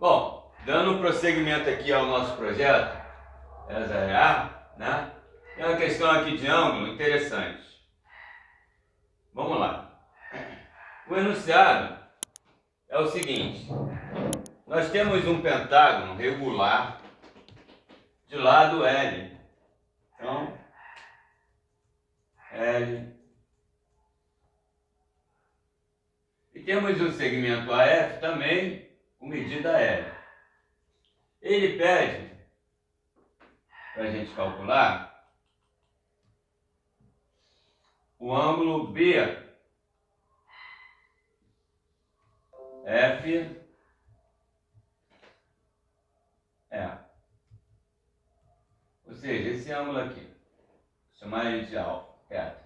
Bom, dando prosseguimento aqui ao nosso projeto, essa é a, né? Tem uma questão aqui de ângulo interessante. Vamos lá. O enunciado é o seguinte: nós temos um pentágono regular de lado L. Então, L. E temos um segmento AF também com medida L. Ele pede para a gente calcular o ângulo BF, ou seja, esse ângulo aqui, vou chamar ele de alfa, θ.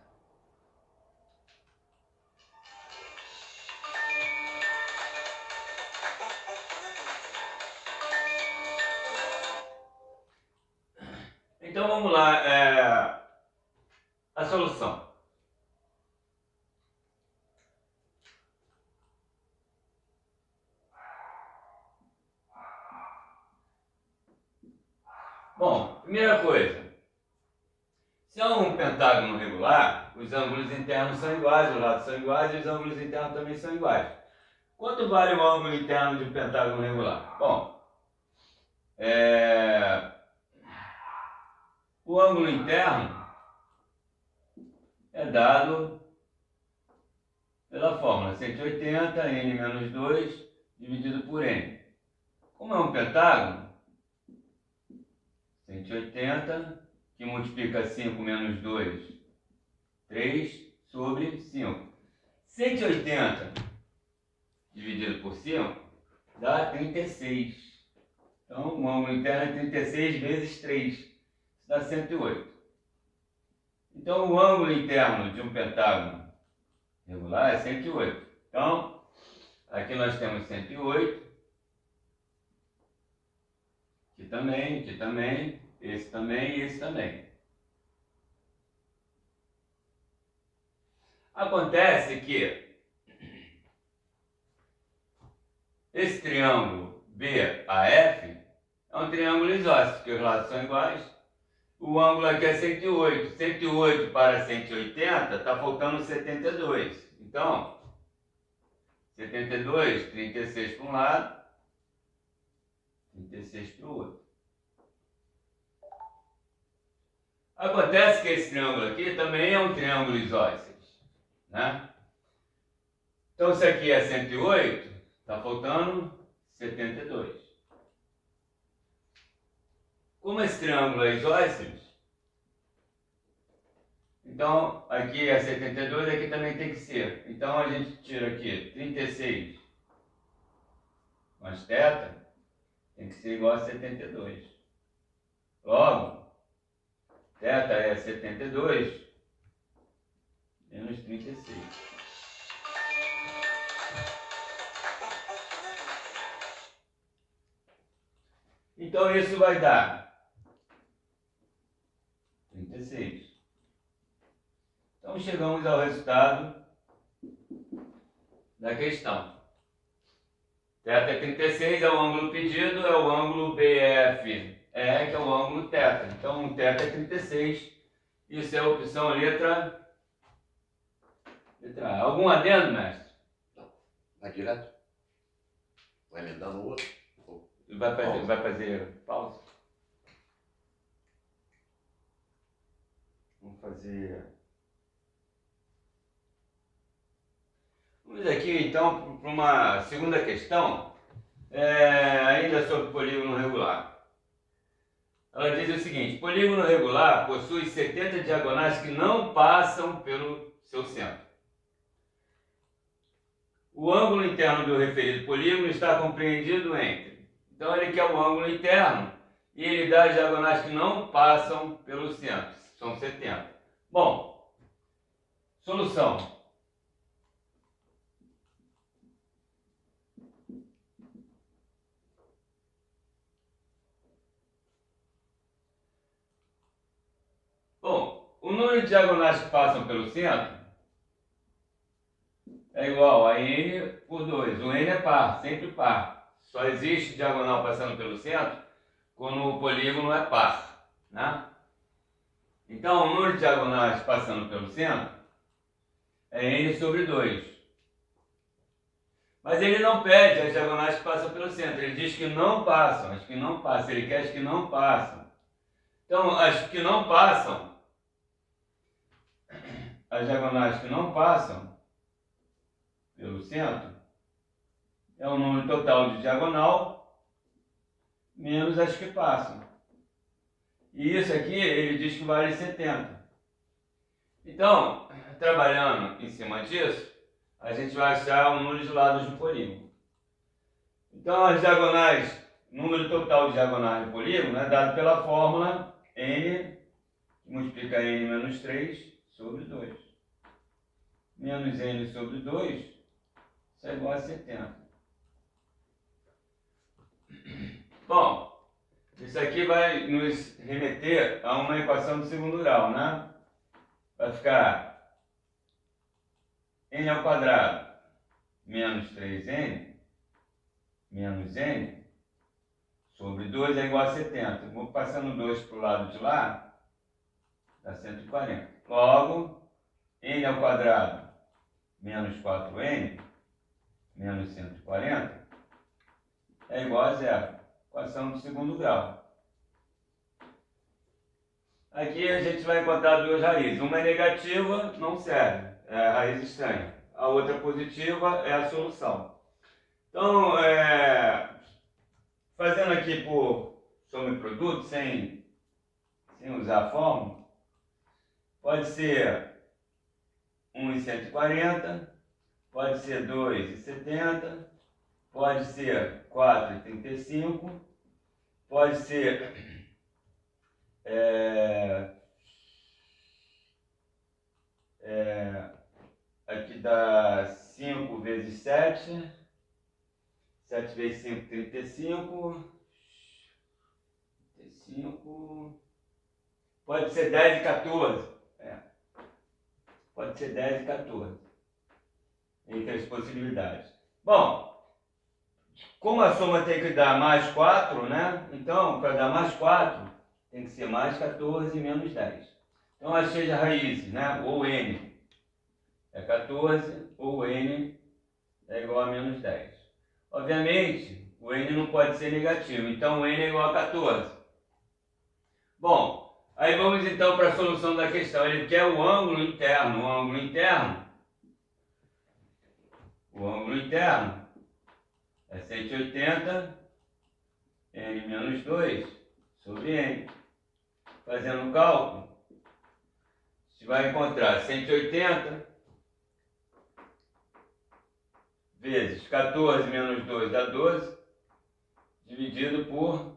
Então vamos lá, a solução. Bom, primeira coisa, se é um pentágono regular, os ângulos internos são iguais, os lados são iguais e os ângulos internos também são iguais. Quanto vale o ângulo interno de um pentágono regular? Bom, o ângulo interno é dado pela fórmula 180 n menos 2 dividido por n. Como é um pentágono, 180, que multiplica 5 menos 2, 3 sobre 5. 180 dividido por 5 dá 36. Então, o ângulo interno é 36 vezes 3. Isso dá 108. Então, o ângulo interno de um pentágono regular é 108. Então, aqui nós temos 108. Aqui também, esse também e esse também. Acontece que esse triângulo BAF é um triângulo isósceles, porque os lados são iguais. O ângulo aqui é 108. 108 para 180 está faltando 72. Então, 72, 36 para um lado, 36 para o outro. Acontece que esse triângulo aqui também é um triângulo isósceles, né? Então, isso aqui é 108, está faltando 72. Como esse triângulo é isósceles, então aqui é 72, aqui também tem que ser. Então a gente tira aqui 36 mais θ tem que ser igual a 72. Logo, θ é 72 menos 36. Então isso vai dar 36. Então chegamos ao resultado da questão. θ é 36, é o ângulo pedido, é o ângulo BF, que é o ângulo θ. Então θ é 36, isso é a opção letra A. Algum adendo, mestre? Não. Vai direto? Vai emendar no outro? Vai fazer pausa? Vamos fazer... Vamos aqui então para uma segunda questão, ainda sobre polígono regular. Ela diz o seguinte: polígono regular possui 70 diagonais que não passam pelo seu centro. O ângulo interno do referido polígono está compreendido entre... Então ele quer o ângulo interno e ele dá as diagonais que não passam pelo centro. São 70. Bom, solução. Bom, o número de diagonais que passam pelo centro é igual a n por 2. O n é par, sempre par. só existe diagonal passando pelo centro quando o polígono é par, né? Então, o número de diagonais passando pelo centro é n sobre 2. Mas ele não pede as diagonais que passam pelo centro, ele diz que não passam, as que não passam, ele quer as que não passam. Então, as que não passam, as diagonais que não passam pelo centro, é o número total de diagonal menos as que passam. E isso aqui ele diz que vale 70. Então, trabalhando em cima disso, a gente vai achar o número de lados do polígono. Então, as diagonais, número total de diagonais do polígono é dado pela fórmula n, que multiplica n menos 3 sobre 2. Menos n sobre 2, isso é igual a 70. Bom, isso aqui vai nos remeter a uma equação de segundo grau, né? Vai ficar n ao quadrado menos 3n menos n sobre 2 é igual a 70. Vou passando 2 para o lado de lá, dá 140. Logo, n ao quadrado menos 4n menos 140 é igual a zero. Equação de segundo grau. Aqui a gente vai encontrar duas raízes. Uma é negativa, não serve, é a raiz estranha. A outra positiva é a solução. Então, fazendo aqui por soma e produto, sem usar a fórmula, pode ser 1,140, pode ser 2,70, pode ser 4,35, pode ser aqui dá 5 vezes 7, 7 vezes 5, 35, pode ser 10 e 14, pode ser 10 e 14, entre as possibilidades. Bom, como a soma tem que dar mais 4, né? Então, para dar mais 4, tem que ser mais 14 e menos 10. Então, achei as raízes, né? Ou n é 14, ou n é igual a menos 10. Obviamente, o n não pode ser negativo, então o n é igual a 14. Bom, aí vamos então para a solução da questão. Ele quer o ângulo interno. O ângulo interno é 180 n menos 2 sobre n. Fazendo o cálculo, a gente vai encontrar 180 vezes 14 menos 2 dá 12, dividido por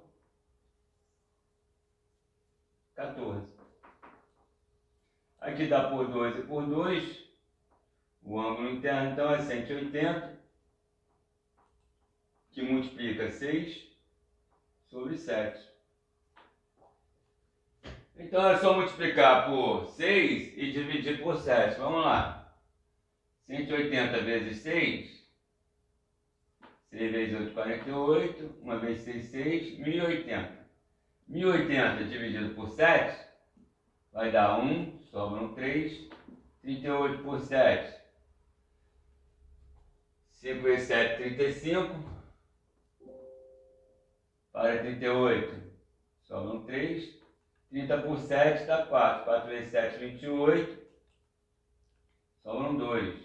14. Aqui dá por 2 e por 2. O ângulo interno então é 180, que multiplica 6 sobre 7. Então é só multiplicar por 6 e dividir por 7. Vamos lá. 180 vezes 6. 6 vezes 8, 48. 1 vezes 6, 6. 1080. 1080 dividido por 7 vai dar 1, sobram 3. 38 por 7. 5 vezes 7, 35. Para 38, sobram 3. 30 por 7 dá 4. 4 vezes 7, 28. Sobram 2.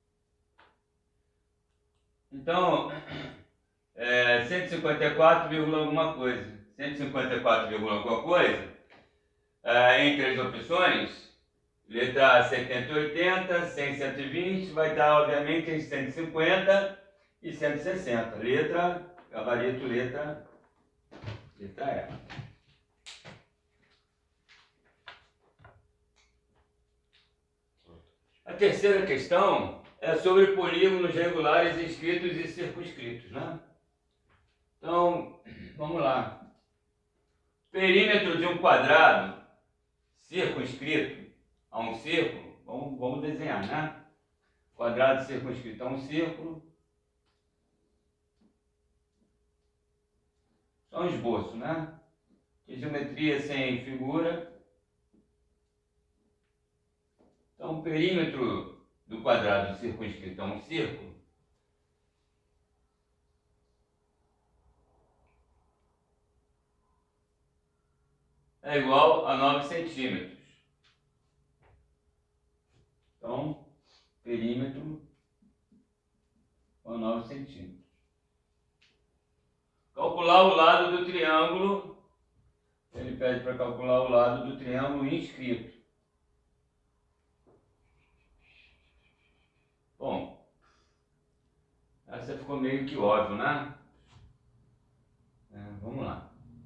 Então, 154, alguma coisa. 154, alguma coisa. Entre as opções, letra A 70 e 80, 100 e 120, vai dar obviamente entre 150 e 160. Letra, gabarito, letra E. A terceira questão é sobre polígonos regulares inscritos e circunscritos, né? Então, vamos lá. Perímetro de um quadrado circunscrito a um círculo, vamos desenhar, né? Quadrado circunscrito a um círculo. Só um esboço, né? Que geometria sem figura. Então, o perímetro do quadrado circunscrito a um círculo é igual a 9 centímetros. Então, perímetro a 9 centímetros. Calcular o lado do triângulo. Ele pede para calcular o lado do triângulo inscrito. Bom, essa ficou meio que óbvio, né? Vamos lá.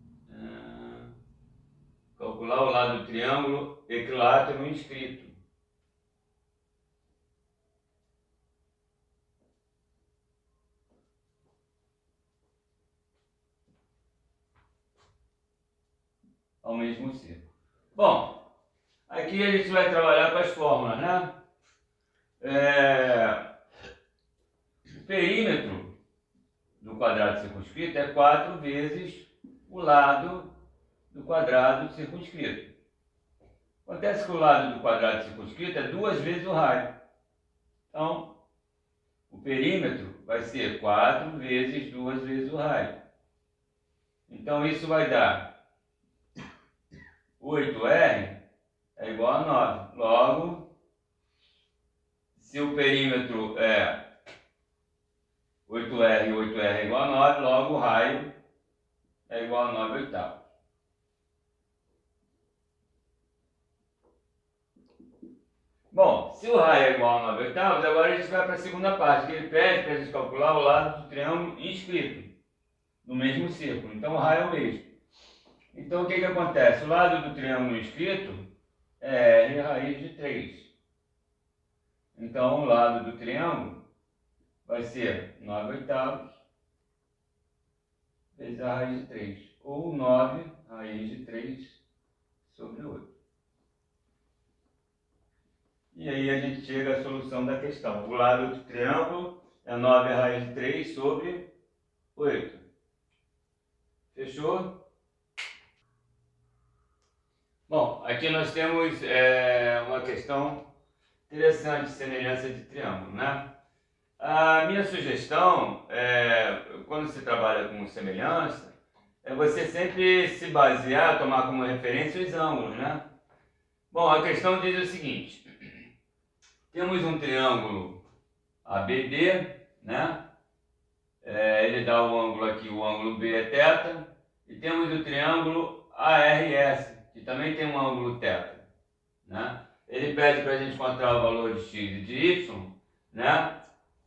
Calcular o lado do triângulo equilátero inscrito. Ao mesmo círculo. Bom, aqui a gente vai trabalhar com as fórmulas, né? O perímetro do quadrado circunscrito é 4 vezes o lado do quadrado circunscrito. Acontece que o lado do quadrado circunscrito é 2 vezes o raio. Então, o perímetro vai ser 4 vezes 2 vezes o raio. Então, isso vai dar 8R é igual a 9. Logo, se o perímetro é 8R e 8R é igual a 9, logo o raio é igual a 9 oitavos. Bom, se o raio é igual a 9 oitavos, agora a gente vai para a segunda parte, que ele pede para a gente calcular o lado do triângulo inscrito no mesmo círculo. Então o raio é o mesmo. Então o que acontece? O lado do triângulo inscrito é R raiz de 3. Então o lado do triângulo vai ser 9 oitavos vezes a raiz de 3. Ou 9 raiz de 3 sobre 8. E aí a gente chega à solução da questão. O lado do triângulo é 9 raiz de 3 sobre 8. Fechou? Bom, aqui nós temos uma questão interessante, semelhança de triângulo, né? A minha sugestão, quando se trabalha com semelhança, é você sempre se basear, tomar como referência os ângulos, né? Bom, a questão diz o seguinte: temos um triângulo ABD, né? Ele dá o ângulo aqui, o ângulo B é θ, e temos o triângulo ARS, que também tem um ângulo θ, né? Ele pede para a gente encontrar o valor de x e de y, né?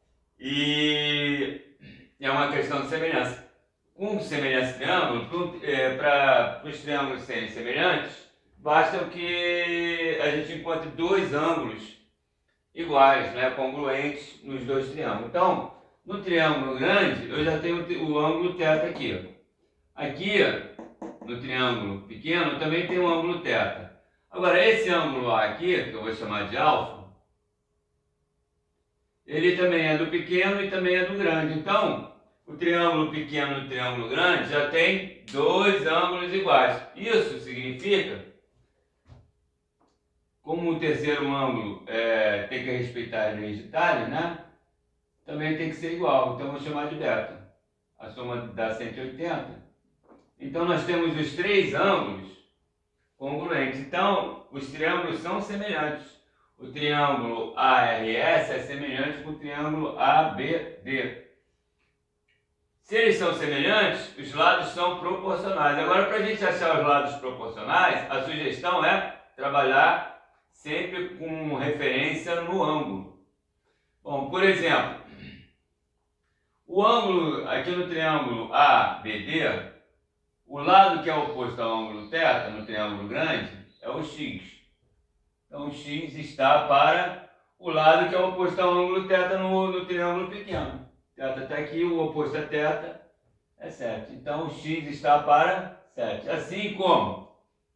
E é uma questão de semelhança. Com semelhança de triângulo, para os triângulos serem semelhantes, basta que a gente encontre dois ângulos iguais, né? Congruentes nos dois triângulos. Então, no triângulo grande, eu já tenho o ângulo θ aqui. Aqui, no triângulo pequeno, também tem um ângulo θ. Agora, esse ângulo A aqui, que eu vou chamar de alfa, ele também é do pequeno e também é do grande. Então, o triângulo pequeno e o triângulo grande já tem dois ângulos iguais. Isso significa, como o terceiro ângulo tem que respeitar as leis de Thales, né? Também tem que ser igual. Então, eu vou chamar de beta. A soma dá 180. Então, nós temos os três ângulos congruentes. Então, os triângulos são semelhantes. O triângulo ARS é semelhante com o triângulo ABD. Se eles são semelhantes, os lados são proporcionais. Agora, para a gente achar os lados proporcionais, a sugestão é trabalhar sempre com referência no ângulo. Bom, por exemplo, o ângulo aqui no triângulo ABD, o lado que é oposto ao ângulo θ, no triângulo grande, é o x. Então, o x está para o lado que é oposto ao ângulo θ no triângulo pequeno. Θ está aqui, o oposto a θ é 7. Então, o x está para 7. Assim como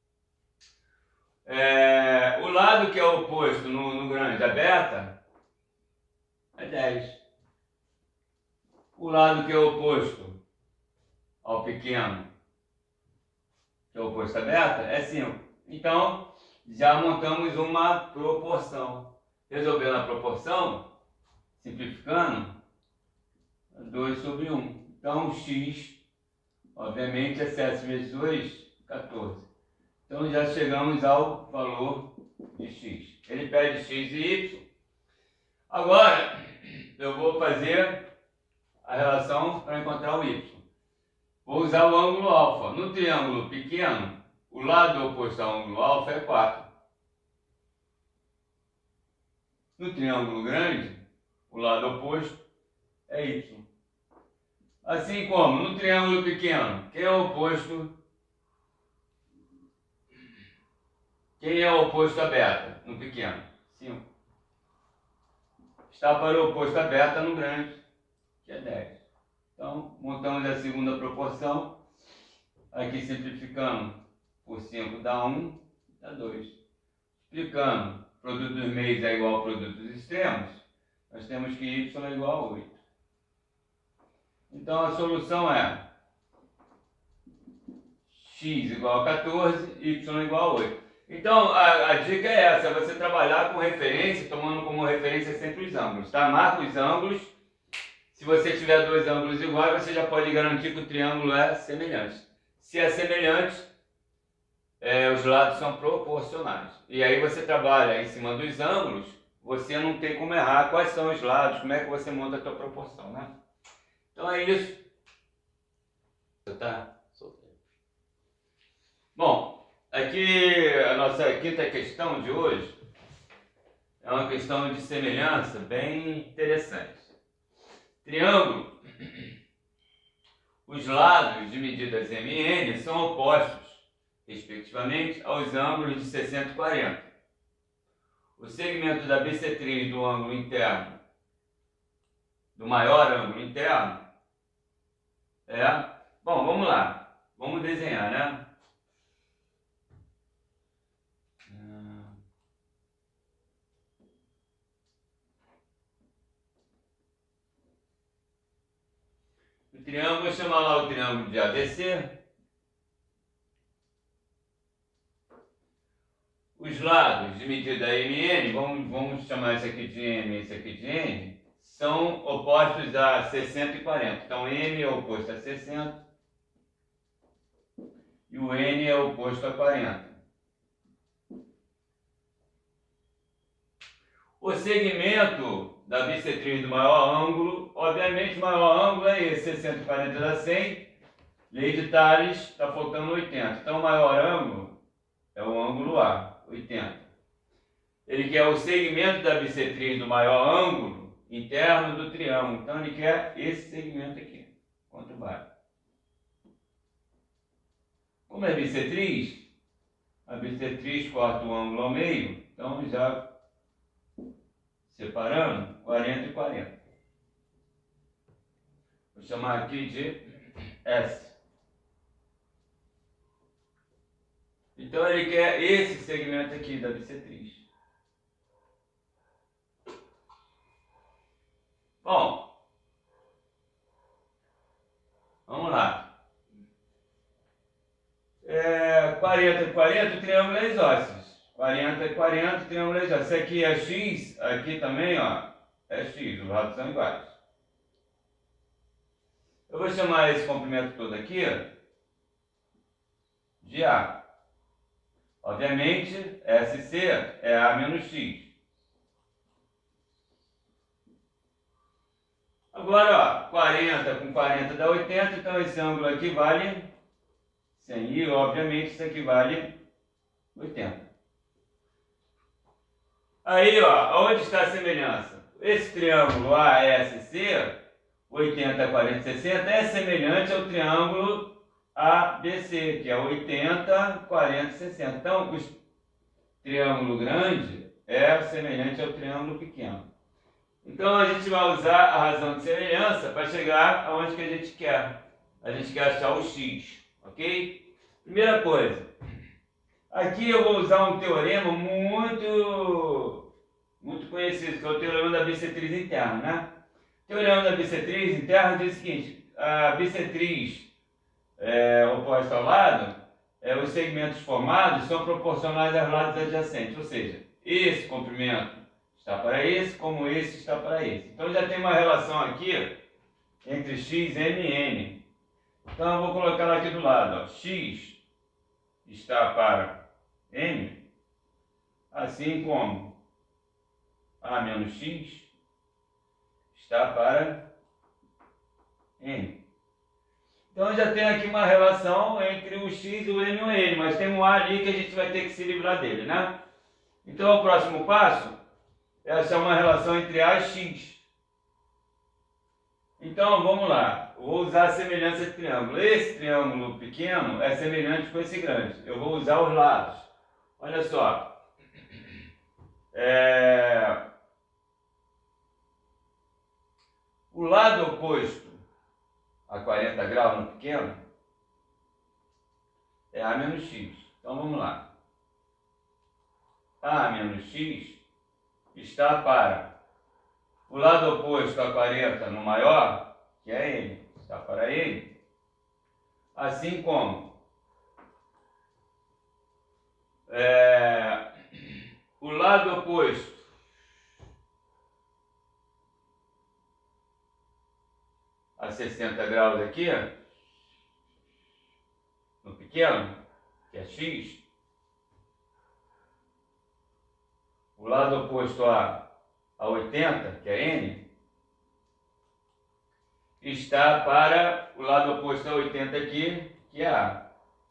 o lado que é oposto no grande, a beta, é 10. O lado que é oposto ao pequeno, que é o oposto a beta, é 5. Então, já montamos uma proporção. Resolvendo a proporção, simplificando, 2 sobre 1. Então, x, obviamente, é 7 vezes 2, 14. Então, já chegamos ao valor de x. Ele pede x e y. Agora, eu vou fazer a relação para encontrar o y. Vou usar o ângulo alfa. No triângulo pequeno, o lado oposto ao ângulo alfa é 4. No triângulo grande, o lado oposto é y. Assim como no triângulo pequeno, quem é o oposto? Quem é o oposto a beta no pequeno? 5. Está para o oposto a beta no grande, que é 10. Então, montamos a segunda proporção. Aqui simplificando, por 5 dá 1, dá 2. Explicando, produto dos meios é igual ao produto dos extremos, nós temos que y é igual a 8. Então, a solução é x igual a 14, y igual a 8. Então, a dica é essa, é você trabalhar com referência, tomando como referência sempre os ângulos, tá? Marca os ângulos. Se você tiver dois ângulos iguais, você já pode garantir que o triângulo é semelhante. Se é semelhante, os lados são proporcionais. E aí você trabalha em cima dos ângulos, você não tem como errar quais são os lados, como é que você monta a sua proporção, né? Então é isso. Tá? Bom, aqui a nossa quinta questão de hoje é uma questão de semelhança bem interessante. Triângulo. Os lados de medidas m e n são opostos, respectivamente, aos ângulos de 60 e 40. O segmento da bissetriz do ângulo interno, do maior ângulo interno, Bom, vamos lá. Vamos desenhar, né? O triângulo, vou chamar lá o triângulo de ABC. Os lados de medida m e n, vamos chamar esse aqui de m e esse aqui de n, são opostos a 60 e 40. Então, m é oposto a 60 e o n é oposto a 40. O segmento da bissetriz do maior ângulo, obviamente o maior ângulo é esse, 60 e 40 dá 100. Lei de Tales, está faltando 80. Então, o maior ângulo é o ângulo A, 80. Ele quer o segmento da bissetriz do maior ângulo interno do triângulo. Então, ele quer esse segmento aqui. Quanto vale? Como é bissetriz, a bissetriz corta o ângulo ao meio. Então, já separando, 40 e 40. Vou chamar aqui de S. Então, ele quer esse segmento aqui da bissetriz. Bom, vamos lá. 40 e 40, o triângulo é isósceles. 40 e 40, o triângulo é isósceles. Esse aqui é x, aqui também, ó, é x, os lados são iguais. Eu vou chamar esse comprimento todo aqui de A. Obviamente, SC é A menos X. Agora, ó, 40 com 40 dá 80, então esse ângulo aqui vale 100 e, obviamente, isso aqui vale 80. Aí, ó, onde está a semelhança? Esse triângulo ASC, 80, 40, 60, é semelhante ao triângulo ABC, que é 80, 40, 60. Então, o triângulo grande é semelhante ao triângulo pequeno. Então, a gente vai usar a razão de semelhança para chegar aonde que a gente quer. A gente quer achar o x, ok? Primeira coisa, aqui eu vou usar um teorema muito conhecido, que é o teorema da bissetriz interna, né? O teorema da bissetriz interna diz o seguinte: a bissetriz oposta ao lado, os segmentos formados são proporcionais aos lados adjacentes, ou seja, esse comprimento está para esse, como esse está para esse. Então já tem uma relação aqui entre x, m e n. Então eu vou colocar ela aqui do lado. Ó. X está para m, assim como a menos x está para n. Então eu já tenho aqui uma relação entre o x, o m e o n, mas tem um a ali que a gente vai ter que se livrar dele, né? Então o próximo passo é achar uma relação entre a e x. Então vamos lá, eu vou usar a semelhança de triângulo. Esse triângulo pequeno é semelhante com esse grande. Eu vou usar os lados. Olha só. O lado oposto a 40 graus no pequeno é a menos x. Então vamos lá. A menos x está para o lado oposto a 40 no maior, que é n, está para n, assim como o lado oposto a 60 graus aqui, no pequeno, que é x, o lado oposto a 80, que é n, está para o lado oposto a 80 aqui, que é a.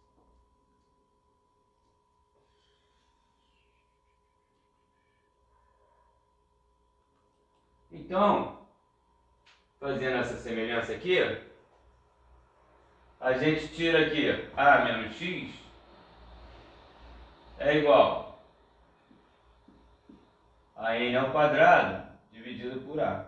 Então, fazendo essa semelhança aqui, a gente tira aqui a menos x é igual a n ao quadrado dividido por a.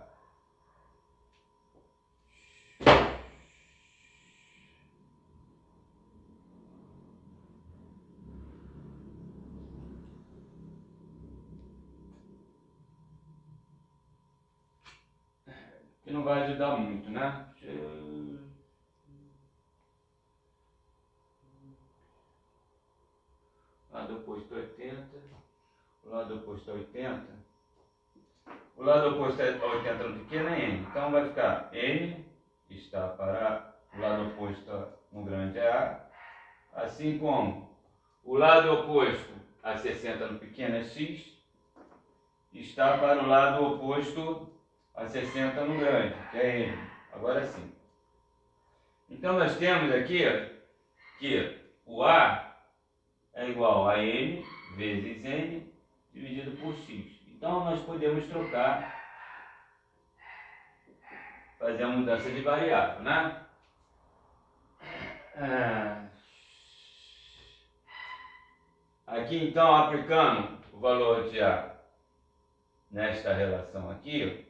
Que não vai ajudar muito, né? Lado oposto a 80, o lado oposto a 80, o lado oposto a 80 no pequeno é n, então vai ficar n está para o lado oposto no grande é a, assim como o lado oposto a 60 no pequeno é x, está para o lado oposto a 60 no grande, que é n. Agora sim. Então nós temos aqui que o a é igual a n vezes n dividido por x. Então nós podemos trocar, fazer a mudança de variável, né? Aqui então, aplicando o valor de a nesta relação aqui,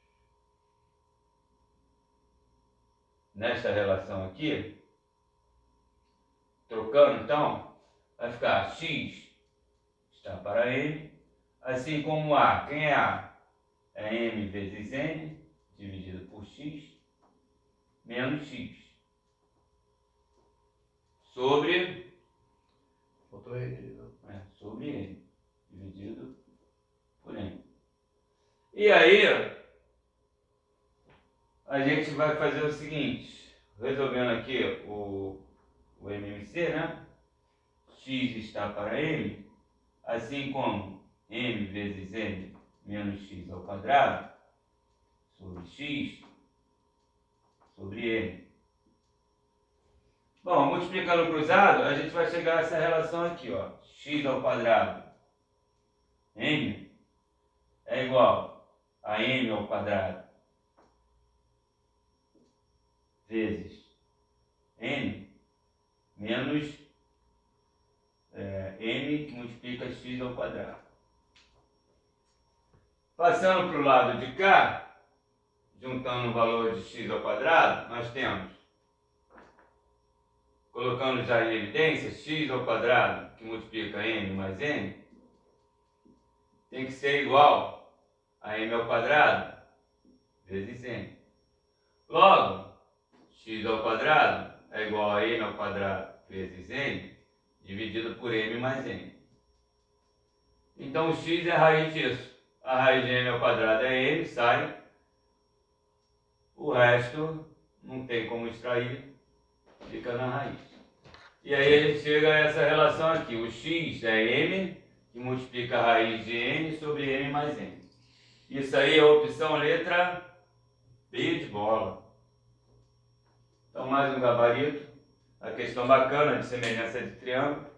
trocando então, vai ficar x está para n, assim como a, quem é a? É m vezes n dividido por x menos x sobre sobre n dividido por n. E aí a gente vai fazer o seguinte, resolvendo aqui o MMC, né? X está para m, assim como m vezes n menos x ao quadrado sobre x sobre n. Bom, multiplicando cruzado, a gente vai chegar a essa relação aqui, ó. X ao quadrado n é igual a m ao quadrado vezes n menos n que multiplica x ao quadrado. Passando para o lado de cá, juntando o valor de x ao quadrado, nós temos, colocando já em evidência, x ao quadrado, que multiplica n mais n, tem que ser igual a m ao quadrado vezes n. Logo, x ao quadrado é igual a n ao quadrado vezes n dividido por m mais n. Então o x é a raiz disso. A raiz de m ao quadrado é m, sai. O resto não tem como extrair, fica na raiz. E aí a gente chega a essa relação aqui. O x é m, que multiplica a raiz de n sobre m mais n. Isso aí é a opção letra B de bola. Então mais um gabarito. A questão bacana de semelhança de triângulo.